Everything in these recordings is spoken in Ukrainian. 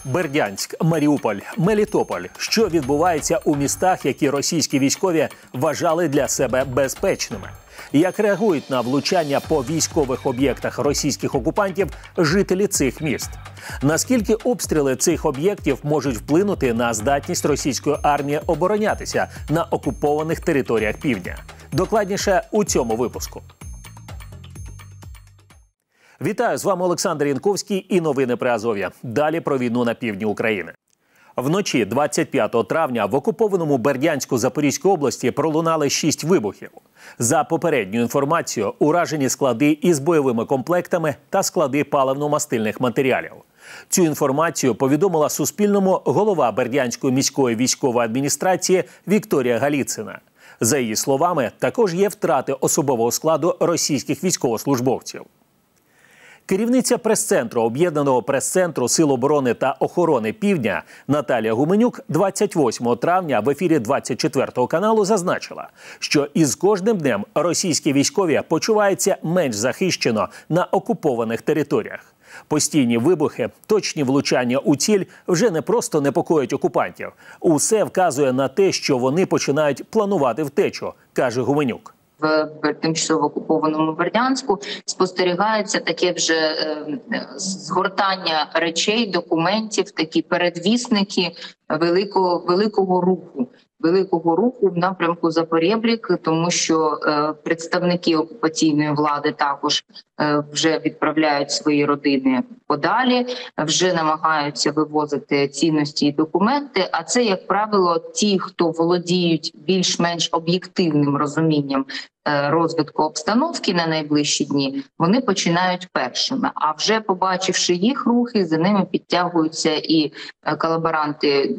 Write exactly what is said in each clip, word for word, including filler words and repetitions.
Бердянськ, Маріуполь, Мелітополь. Що відбувається у містах, які російські військові вважали для себе безпечними? Як реагують на влучання по військових об'єктах російських окупантів жителі цих міст? Наскільки обстріли цих об'єктів можуть вплинути на здатність російської армії оборонятися на окупованих територіях півдня? Докладніше у цьому випуску. Вітаю, з вами Олександр Янковський і новини при Азов'я. Далі про війну на півдні України. Вночі двадцять п'ятого травня в окупованому Бердянську Запорізької області пролунали шість вибухів. За попередньою інформацією, уражені склади із бойовими комплектами та склади паливно-мастильних матеріалів. Цю інформацію повідомила Суспільному голова Бердянської міської військової адміністрації Вікторія Галіцина. За її словами, також є втрати особового складу російських військовослужбовців. Керівниця прес-центру Об'єднаного прес-центру Сил оборони та охорони Півдня Наталія Гуменюк двадцять восьмого травня в ефірі двадцять четвертого каналу зазначила, що із кожним днем російські військові почуваються менш захищено на окупованих територіях. Постійні вибухи, точні влучання у ціль вже не просто непокоять окупантів. Усе вказує на те, що вони починають планувати втечу, каже Гуменюк. В тимчасово окупованому Бердянську спостерігається таке вже е, згортання речей, документів, такі передвісники великого, великого руху. Великого руху в напрямку Запорєбрік, тому що е, представники окупаційної влади також е, вже відправляють свої родини подалі, вже намагаються вивозити цінності і документи, а це, як правило, ті, хто володіють більш-менш об'єктивним розумінням е, розвитку обстановки на найближчі дні, вони починають першими. А вже побачивши їх рухи, за ними підтягуються і е, колаборанти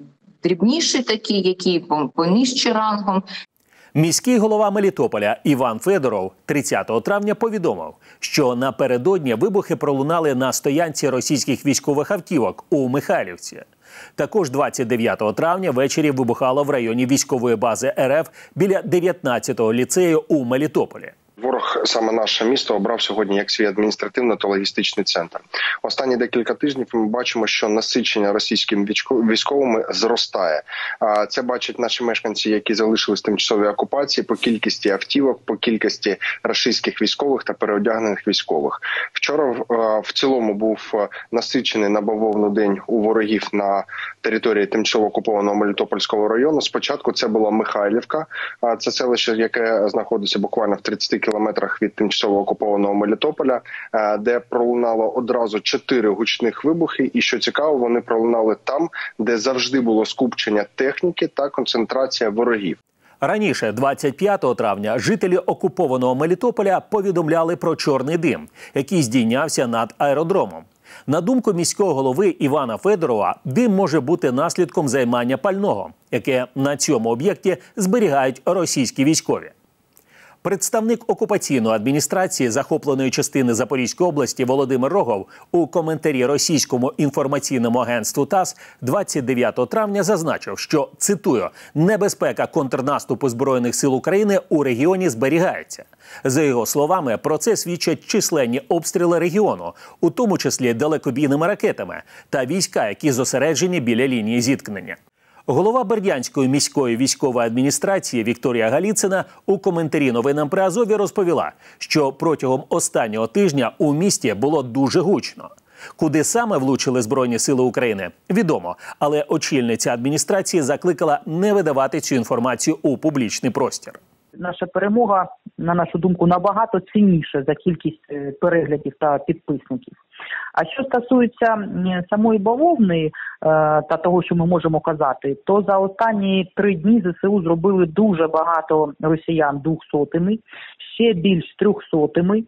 дрібніші такі, які понижчі рангом. Міський голова Мелітополя Іван Федоров тридцятого травня повідомив, що напередодні вибухи пролунали на стоянці російських військових автівок у Михайлівці. Також двадцять дев'ятого травня ввечері вибухало в районі військової бази РФ біля дев'ятнадцятого ліцею у Мелітополі. Ворог саме наше місто обрав сьогодні як свій адміністративно та логістичний центр. Останні декілька тижнів ми бачимо, що насичення російськими військовими зростає. Це бачать наші мешканці, які залишились в тимчасовій окупації, по кількості автівок, по кількості російських військових та переодягнених військових. Вчора в цілому був насичений на бавовну день у ворогів на території тимчасово окупованого Мелітопольського району. Спочатку це була Михайлівка, це селище, яке знаходиться буквально в тридцяти кілометрах від тимчасово окупованого Мелітополя, де пролунало одразу чотири гучних вибухи. І, що цікаво, вони пролунали там, де завжди було скупчення техніки та концентрація ворогів. Раніше, двадцять п'ятого травня, жителі окупованого Мелітополя повідомляли про чорний дим, який здійнявся над аеродромом. На думку міського голови Івана Федорова, дим може бути наслідком займання пального, яке на цьому об'єкті зберігають російські військові. Представник окупаційної адміністрації захопленої частини Запорізької області Володимир Рогов у коментарі російському інформаційному агентству ТАСС двадцять дев'ятого травня зазначив, що, цитую, «небезпека контрнаступу Збройних сил України у регіоні зберігається». За його словами, про це свідчать численні обстріли регіону, у тому числі далекобійними ракетами, та війська, які зосереджені біля лінії зіткнення. Голова Бердянської міської військової адміністрації Вікторія Галіцина у коментарі новинам при Азові розповіла, що протягом останнього тижня у місті було дуже гучно. Куди саме влучили Збройні сили України – відомо, але очільниця адміністрації закликала не видавати цю інформацію у публічний простір. Наша перемога, на нашу думку, набагато цінніша за кількість переглядів та підписників. А що стосується самої бавовни та того, що ми можемо казати, то за останні три дні ЗСУ зробили дуже багато росіян двохсотими, ще більш трьохсотими.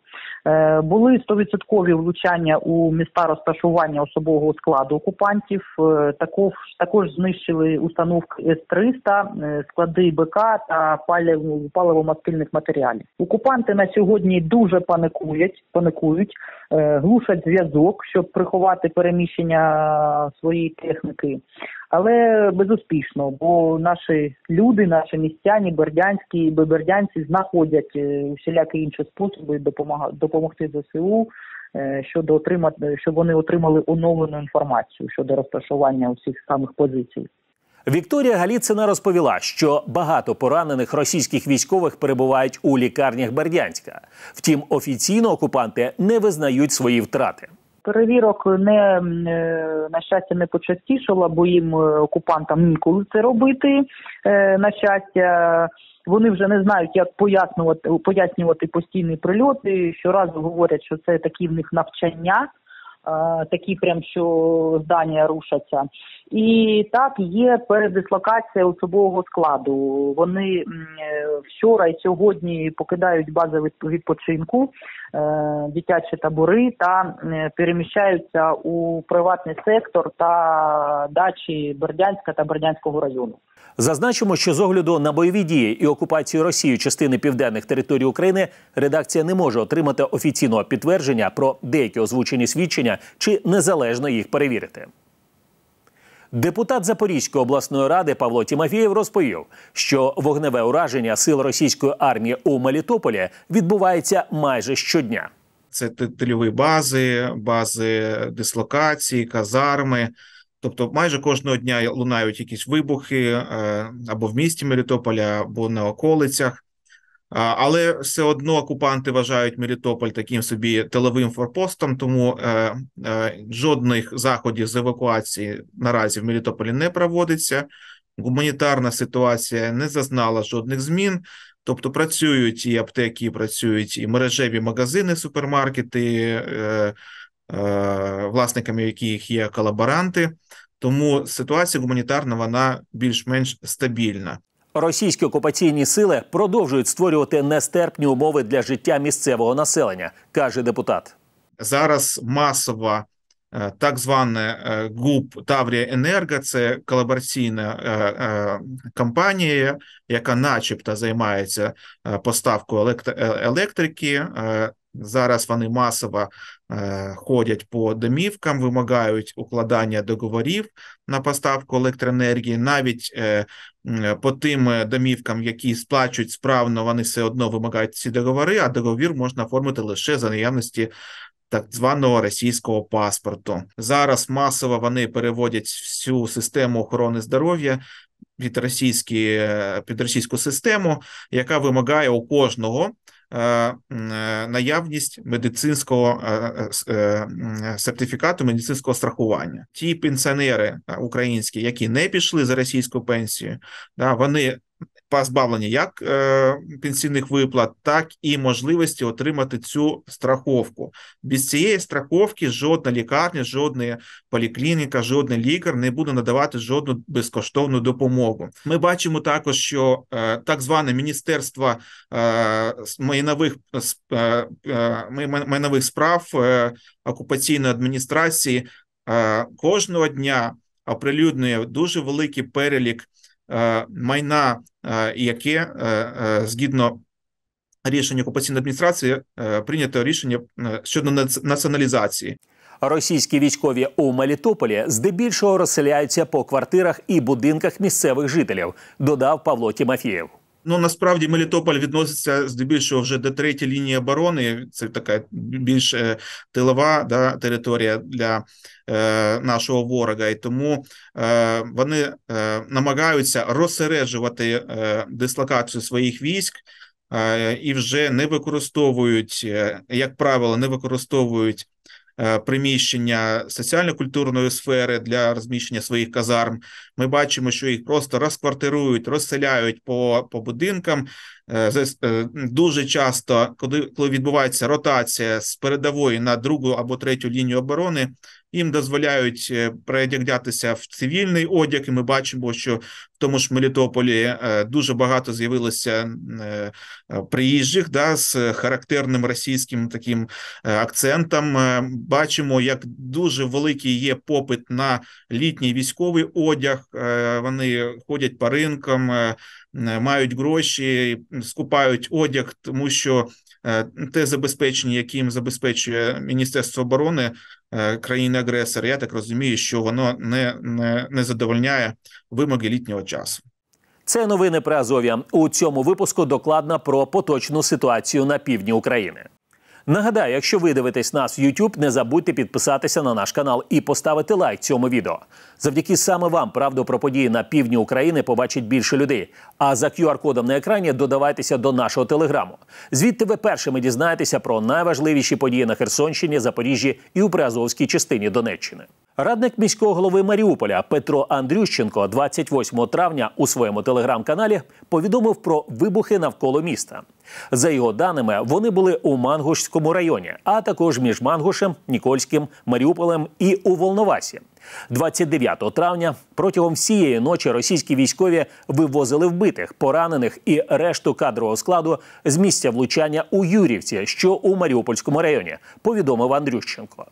Були стовідсоткові влучання у міста розташування особового складу окупантів. Також, також знищили установки С триста, склади БК та паливо-мастильних матеріалів. Окупанти на сьогодні дуже паникують, паникують, глушать зв'язок, щоб приховати переміщення своєї техніки. але безуспішно, бо наші люди, наші містяни, бердянські, бердянці знаходять усілякі інші способи допомагати, допомогти ЗСУ, щодо отримати, щоб вони отримали оновлену інформацію щодо розташування усіх самих позицій. Вікторія Галіцина розповіла, що багато поранених російських військових перебувають у лікарнях Бердянська. Втім, офіційно окупанти не визнають свої втрати. Перевірок не, на щастя, не почастішало, бо їм, окупантам, ніколи це робити, на щастя. Вони вже не знають, як пояснювати, пояснювати постійні прильоти. Щоразу говорять, що це такі в них навчання, такі прям, що здання рушаться. І так, є передислокація особового складу. Вони вчора і сьогодні покидають бази відпочинку, дитячі табори та переміщаються у приватний сектор та дачі Бердянська та Бердянського району. Зазначимо, що з огляду на бойові дії і окупацію Росією частини південних територій України редакція не може отримати офіційного підтвердження про деякі озвучені свідчення чи незалежно їх перевірити. Депутат Запорізької обласної ради Павло Тімофєєв розповів, що вогневе ураження сил російської армії у Мелітополі відбувається майже щодня. Це тильові бази, бази дислокації, казарми. Тобто майже кожного дня лунають якісь вибухи або в місті Мелітополя, або на околицях. Але все одно окупанти вважають Мелітополь таким собі тиловим форпостом, тому е, е, жодних заходів з евакуації наразі в Мелітополі не проводиться. Гуманітарна ситуація не зазнала жодних змін. Тобто працюють і аптеки, працюють і мережеві магазини, супермаркети, е, е, власниками яких є колаборанти. Тому ситуація гуманітарна, вона більш-менш стабільна. Російські окупаційні сили продовжують створювати нестерпні умови для життя місцевого населення, каже депутат. Зараз масово так зване ГУП «Таврія-Енерго» – це колабораційна компанія, яка начебто займається поставкою електрики. Зараз вони масово ходять по домівкам, вимагають укладання договорів на поставку електроенергії. Навіть по тим домівкам, які сплачують справно, вони все одно вимагають ці договори, а договір можна оформити лише за наявності так званого російського паспорту. Зараз масово вони переводять всю систему охорони здоров'я під, під російську систему, яка вимагає у кожного наявність медицинського сертифікату, медицинського страхування. Ті пенсіонери українські, які не пішли за російську пенсію, вони позбавлені як е, пенсійних виплат, так і можливості отримати цю страховку. Без цієї страховки жодна лікарня, жодна поліклініка, жодний лікар не буде надавати жодну безкоштовну допомогу. Ми бачимо також, що е, так зване Міністерство е, майнових, е, майнових справ е, окупаційної адміністрації е, кожного дня оприлюднює дуже великий перелік майна, яке, згідно рішення окупаційної адміністрації, прийнято рішення щодо націоналізації. Російські військові у Мелітополі здебільшого розселяються по квартирах і будинках місцевих жителів, додав Павло Тімофєєв. Ну, насправді, Мелітополь відноситься здебільшого вже до третьої лінії оборони. Це така більш тилова, да, територія для е, нашого ворога. І тому е, вони е, намагаються розсереджувати е, дислокацію своїх військ е, і вже не використовують, е, як правило, не використовують приміщення соціально-культурної сфери для розміщення своїх казарм. Ми бачимо, що їх просто розквартирують, розселяють по, по будинкам. Дуже часто, коли, коли відбувається ротація з передової на другу або третю лінію оборони, їм дозволяють переодягатися в цивільний одяг, і ми бачимо, що в тому ж Мелітополі дуже багато з'явилося приїжджих, да, з характерним російським таким акцентом. Бачимо, як дуже великий є попит на літній військовий одяг. Вони ходять по ринкам, мають гроші, скупають одяг, тому що те забезпечення, яким забезпечує Міністерство оборони країни-агресора, я так розумію, що воно не, не, не задовольняє вимоги літнього часу. Це новини про Азов'я. У цьому випуску докладно про поточну ситуацію на півдні України. Нагадаю, якщо ви дивитесь нас в YouTube, не забудьте підписатися на наш канал і поставити лайк цьому відео. Завдяки саме вам правду про події на півдні України побачить більше людей. А за ку ар кодом на екрані додавайтеся до нашого телеграму. Звідти ви першими дізнаєтеся про найважливіші події на Херсонщині, Запоріжжі і у приазовській частині Донеччини. Радник міського голови Маріуполя Петро Андрющенко двадцять восьмого травня у своєму телеграм-каналі повідомив про вибухи навколо міста. За його даними, вони були у Мангушському районі, а також між Мангушем, Нікольським, Маріуполем і у Волновасі. двадцять дев'ятого травня протягом всієї ночі російські військові вивозили вбитих, поранених і решту кадрового складу з місця влучання у Юрівці, що у Маріупольському районі, повідомив Андрющенко.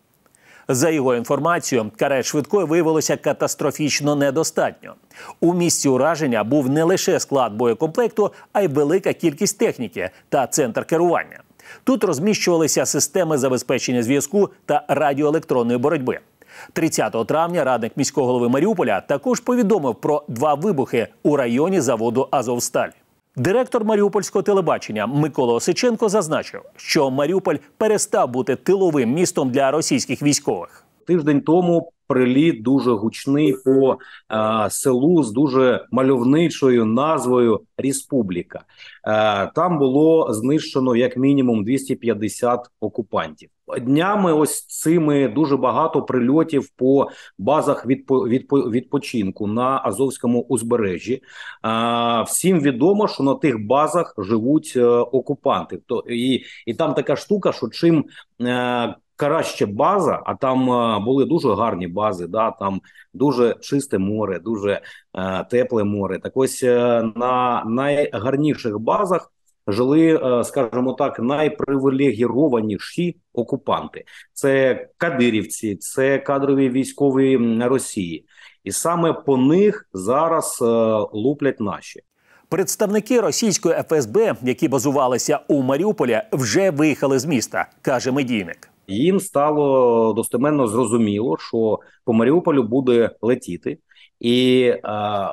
За його інформацією, карет швидкої виявилося катастрофічно недостатньо. У місці ураження був не лише склад боєкомплекту, а й велика кількість техніки та центр керування. Тут розміщувалися системи забезпечення зв'язку та радіоелектронної боротьби. тридцятого травня радник міського голови Маріуполя також повідомив про два вибухи у районі заводу «Азовсталь». Директор Маріупольського телебачення Микола Осиченко зазначив, що Маріуполь перестав бути тиловим містом для російських військових. Тиждень тому приліт дуже гучний по е, селу з дуже мальовничою назвою Республіка. Е, там було знищено як мінімум двісті п'ятдесят окупантів. Днями ось цими дуже багато прильотів по базах відпо, відпо, відпочинку на Азовському узбережжі. Е, всім відомо, що на тих базах живуть е, окупанти. То, і, і там така штука, що чим е, краще база, а там е, були дуже гарні бази, да, там дуже чисте море, дуже е, тепле море. Так ось е, на найгарніших базах жили, е, скажімо так, найпривілегірованіші окупанти. Це кадирівці, це кадрові військові Росії. І саме по них зараз е, луплять наші. Представники російської еф ес бе, які базувалися у Маріуполі, вже виїхали з міста, каже медійник. Їм стало достеменно зрозуміло, що по Маріуполю буде летіти. І е,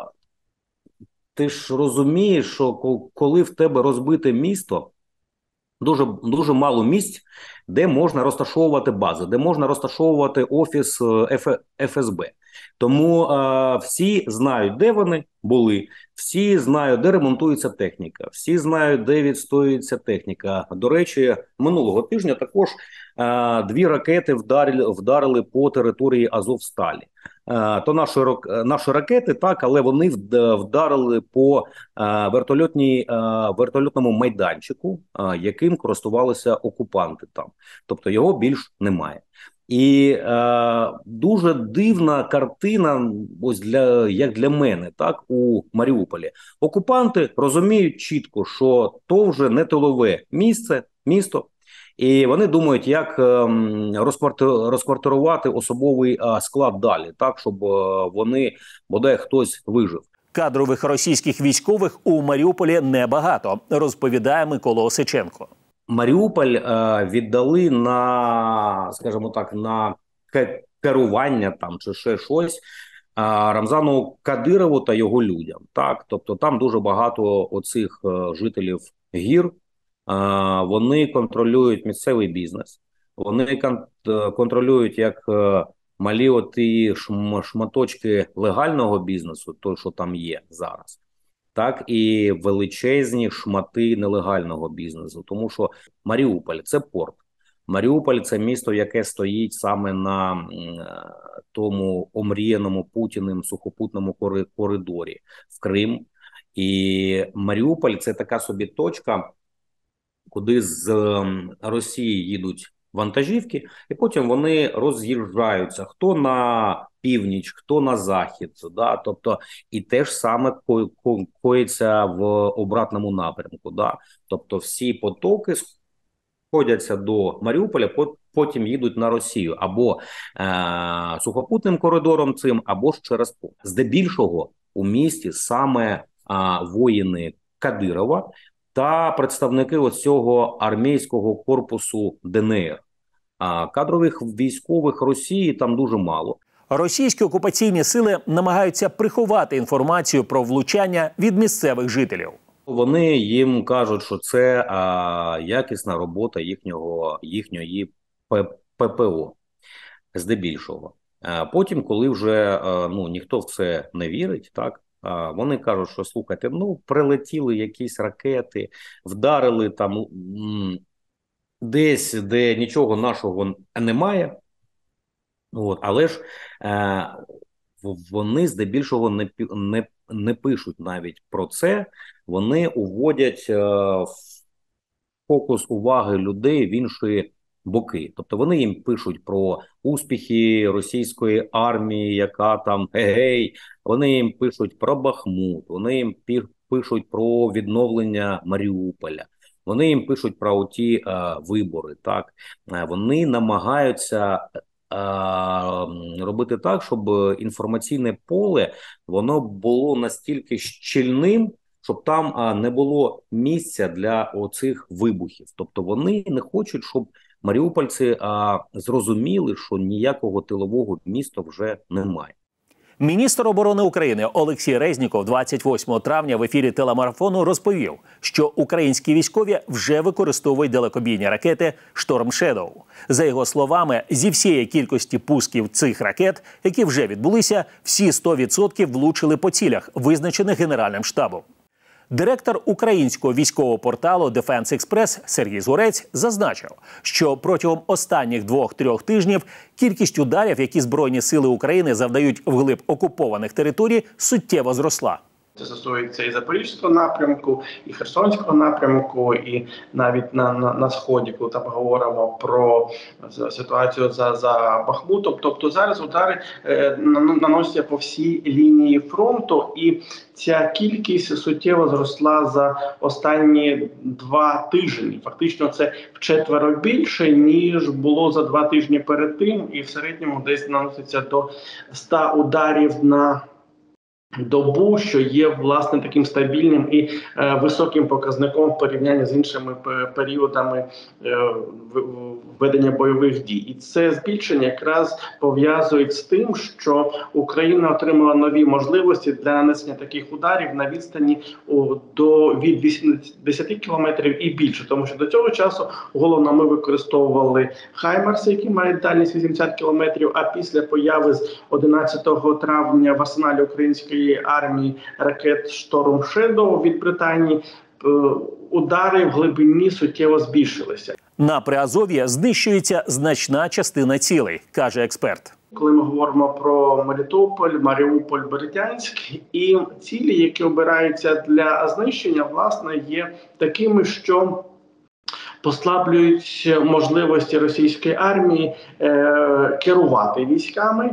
ти ж розумієш, що коли в тебе розбите місто, дуже, дуже мало місць, де можна розташовувати бази, де можна розташовувати офіс еф ес бе. Тому е, всі знають, де вони були, всі знають, де ремонтується техніка, всі знають, де відстоюється техніка. До речі, минулого тижня також е, дві ракети вдарили, вдарили по території Азовсталі. Е, то наші, наші ракети, так, але вони вдарили по е, вертольотній, е, вертольотному майданчику, е, яким користувалися окупанти там. Тобто його більш немає. І е, дуже дивна картина, ось для як для мене, так, у Маріуполі. Окупанти розуміють чітко, що то вже не тилове місце, місто, і вони думають, як е, розквартирувати особовий е, склад далі, так, щоб е, вони, бодай хтось вижив. Кадрових російських військових у Маріуполі небагато, розповідає Микола Осиченко. Маріуполь е, віддали на, скажімо так, на керування там чи ще щось е, Рамзану Кадирову та його людям. Так, тобто там дуже багато оцих е, жителів гір. Е, вони контролюють місцевий бізнес. Вони кон контролюють як е, малі оті шм шматочки легального бізнесу, той, що там є зараз, так і величезні шмати нелегального бізнесу. Тому що Маріуполь – це порт. Маріуполь – це місто, яке стоїть саме на е, тому омріяному Путіним сухопутному коридорі в Крим. І Маріуполь – це така собі точка, куди з е, Росії їдуть вантажівки, і потім вони роз'їжджаються. Хто на північ, хто на захід, да? Тобто і те ж саме ко ко коїться в обратному напрямку. Да? Тобто всі потоки сходяться до Маріуполя, потім їдуть на Росію або е сухопутним коридором цим, або ж через порт. Здебільшого у місті саме е воїни Кадирова та представники ось цього армійського корпусу Де Ен Ер. А кадрових військових Росії там дуже мало. Російські окупаційні сили намагаються приховати інформацію про влучання від місцевих жителів. Вони їм кажуть, що це а, якісна робота їхнього, їхньої Пе Пе О, здебільшого. А потім, коли вже а, ну, ніхто в це не вірить, так, а, вони кажуть, що слухайте, ну, прилетіли якісь ракети, вдарили там м, десь, де нічого нашого немає. От, але ж е, вони здебільшого не, не, не пишуть навіть про це, вони уводять е, фокус уваги людей в інші боки. Тобто вони їм пишуть про успіхи російської армії, яка там гей, вони їм пишуть про Бахмут, вони їм пишуть про відновлення Маріуполя. Вони їм пишуть про ті е, вибори, так? Е, вони намагаються робити так, щоб інформаційне поле воно було настільки щільним, щоб там а, не було місця для оцих вибухів. Тобто вони не хочуть, щоб маріупольці а, зрозуміли, що ніякого тилового міста вже немає. Міністр оборони України Олексій Резніков двадцять восьмого травня в ефірі телемарафону розповів, що українські військові вже використовують далекобійні ракети «Шторм Шедоу». За його словами, зі всієї кількості пусків цих ракет, які вже відбулися, всі сто відсотків влучили по цілях, визначених Генеральним штабом. Директор українського військового порталу Дефенс Експрес Сергій Згурець зазначив, що протягом останніх двох-трьох тижнів кількість ударів, які Збройні сили України завдають вглиб окупованих територій, суттєво зросла. Це стосується і Запорізького напрямку, і Херсонського напрямку, і навіть на, на, на Сході, коли там говоримо про ситуацію за, за Бахмутом. Тобто зараз удари е, наносяться по всій лінії фронту, і ця кількість суттєво зросла за останні два тижні. Фактично це вчетверо більше, ніж було за два тижні перед тим, і в середньому десь наноситься до ста ударів на добу, що є, власне, таким стабільним і е, високим показником в порівнянні з іншими періодами е, ведення бойових дій. І це збільшення якраз пов'язують з тим, що Україна отримала нові можливості для нанесення таких ударів на відстані о, до від вісімдесяти кілометрів і більше. Тому що до цього часу головно ми використовували «Хаймарси», які мають дальність вісімдесят кілометрів, а після появи з одинадцятого травня в арсеналі української армії ракет «Шторм Шедоу» від Британії, удари в глибині суттєво збільшилися. На Приазов'ї знищується значна частина цілей, каже експерт. Коли ми говоримо про Мелітополь, Маріуполь, Бердянськ, і цілі, які обираються для знищення, власне, є такими, що послаблюють можливості російської армії е, керувати військами,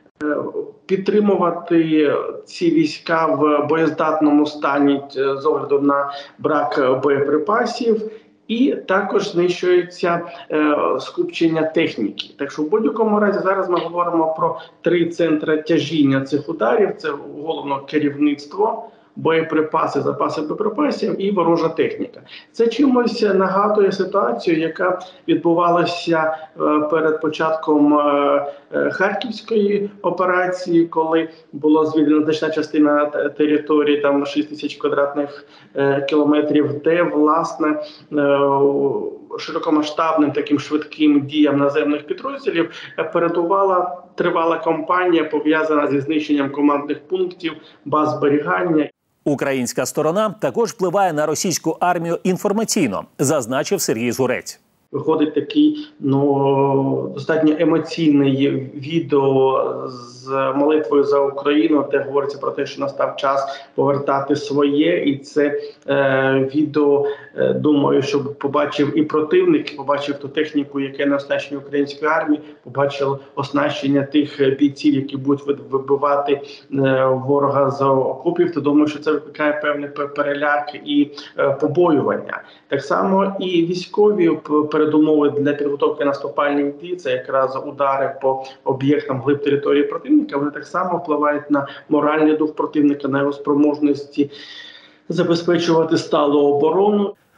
підтримувати ці війська в боєздатному стані з огляду на брак боєприпасів, і також знищується е, скупчення техніки. Так що в будь-якому разі зараз ми говоримо про три центри тяжіння цих ударів. Це головно керівництво, боєприпаси, запаси боєприпасів і ворожа техніка. Це чимось нагадує ситуацію, яка відбувалася е, перед початком е, е, Харківської операції, коли була звільнена значна частина території, там шість тисяч квадратних е, кілометрів, де, власне, е, широкомасштабним таким швидким діям наземних підрозділів передувала тривала кампанія, пов'язана зі знищенням командних пунктів, баз зберігання. Українська сторона також впливає на російську армію інформаційно, зазначив Сергій Згурець. Виходить такий, ну, достатньо емоційний відео з молитвою за Україну, де говориться про те, що настав час повертати своє. І це е, відео, е, думаю, що побачив і противник, побачив ту техніку, яка на оснащенні української армії, побачив оснащення тих бійців, які будуть вибивати е, ворога з окопів. То думаю, що це викликає певний переляк і е, побоювання. Так само і військові передумови для підготовки наступальних дій, це якраз удари по об'єктам глиб території противника, вони так само впливають на моральний дух противника, на його спроможності забезпечувати сталу оборону.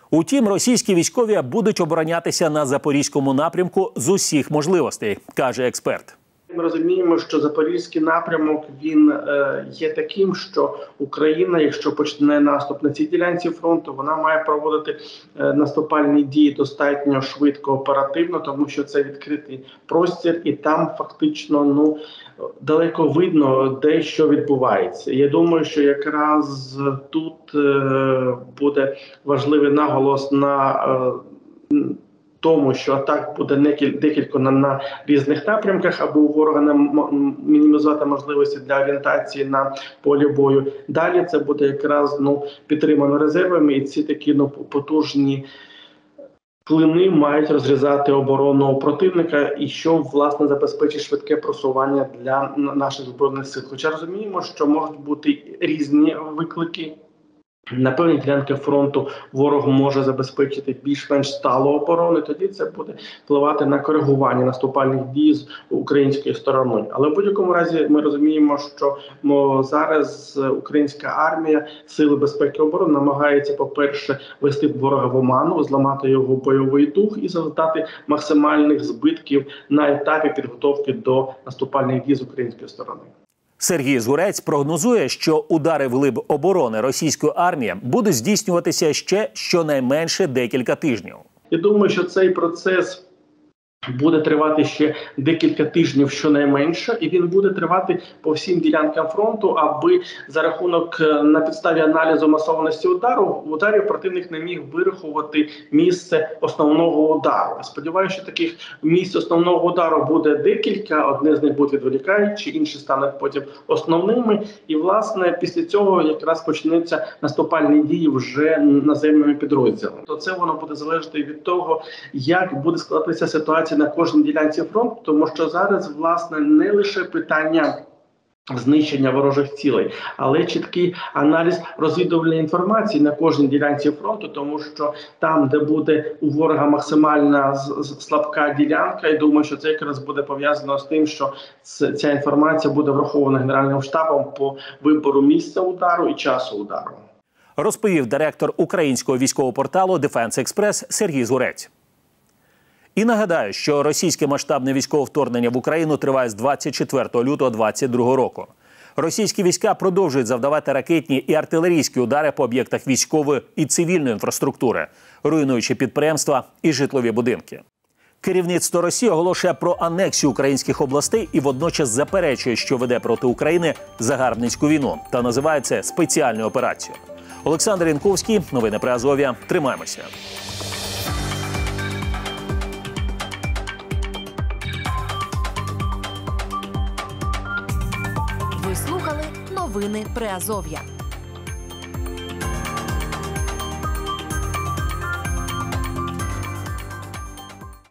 Утім, російські військові будуть оборонятися на Запорізькому напрямку з усіх можливостей, каже експерт. Ми розуміємо, що Запорізький напрямок, він е, є таким, що Україна, якщо почне наступ на цій ділянці фронту, вона має проводити е, наступальні дії достатньо швидко, оперативно, тому що це відкритий простір, і там фактично ну далеко видно, де що відбувається. Я думаю, що якраз тут е, буде важливий наголос на е, тому, що атак буде декілька на, на різних напрямках, аби у ворога не мінімізувати можливості для орієнтації на полі бою. Далі це буде якраз ну підтримано резервами, і ці такі ну потужні клини мають розрізати оборону противника, і що власне забезпечить швидке просування для наших збройних сил. Хоча розуміємо, що можуть бути різні виклики. На певній ділянці фронту ворог може забезпечити більш-менш сталу оборону, тоді це буде впливати на коригування наступальних дій з української сторони. Але в будь-якому разі ми розуміємо, що мо, зараз українська армія, сили безпеки і оборони намагається, по-перше, вести ворога в оману, зламати його бойовий дух і завдати максимальних збитків на етапі підготовки до наступальних дій з української сторони. Сергій Згурець прогнозує, що удари вглиб оборони російської армії будуть здійснюватися ще щонайменше декілька тижнів. Я думаю, що цей процес буде тривати ще декілька тижнів щонайменше, і він буде тривати по всім ділянкам фронту, аби за рахунок на підставі аналізу масованості удару, ударів противник не міг вирахувати місце основного удару. Сподіваюся, що таких місць основного удару буде декілька, одне з них буде відволікаючі, інші стануть потім основними, і власне після цього якраз почнуться наступальні дії вже наземними підрозділами. То це воно буде залежати від того, як буде складатися ситуація на кожній ділянці фронту, тому що зараз, власне, не лише питання знищення ворожих цілей, але чіткий аналіз розвідувальної інформації на кожній ділянці фронту, тому що там, де буде у ворога максимальна слабка ділянка, я думаю, що це якраз буде пов'язано з тим, що ця інформація буде врахована Генеральним штабом по вибору місця удару і часу удару. Розповів директор українського військового порталу Defense Express Сергій Згурець. І нагадаю, що російське масштабне військове вторгнення в Україну триває з двадцять четвертого лютого двадцять другого року. Російські війська продовжують завдавати ракетні і артилерійські удари по об'єктах військової і цивільної інфраструктури, руйнуючи підприємства і житлові будинки. Керівництво Росії оголошує про анексію українських областей і водночас заперечує, що веде проти України загарбницьку війну та називає це спеціальною операцією. Олександр Янковський, новини Приазов'я. Тримаємося. Ви слухали новини Приазов'я.